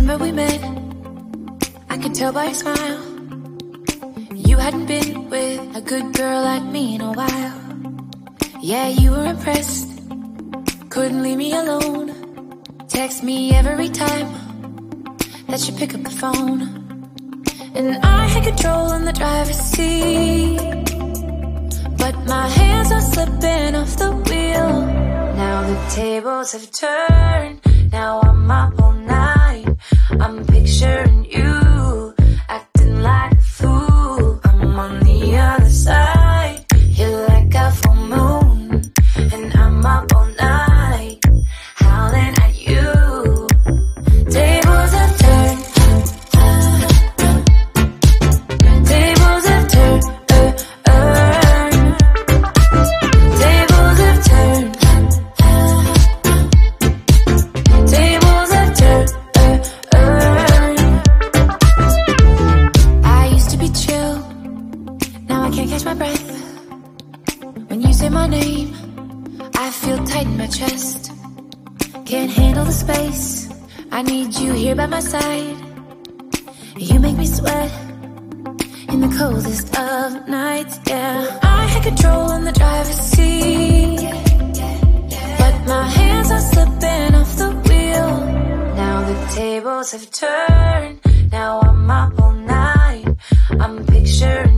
Remember we met, I could tell by your smile. You hadn't been with a good girl like me in a while. Yeah, you were impressed, couldn't leave me alone. Text me every time that you pick up the phone. And I had control in the driver's seat, but my hands are slipping off the wheel. Now the tables have turned, now I'm up all night. I'm picturing you, acting like a fool. I'm on the other side, you're like a full moon, and I'm up all night, howling at you. Tables have turned, tables have turned, tables have turned, tables have turned. I used to be chill, now I can't catch my breath. When you say my name, I feel tight in my chest. Can't handle the space, I need you here by my side. You make me sweat in the coldest of nights, yeah. I had control in the driver's seat, but my hands are slipping off the wheel. Now the tables have turned, now I'm up all night. I'm picturing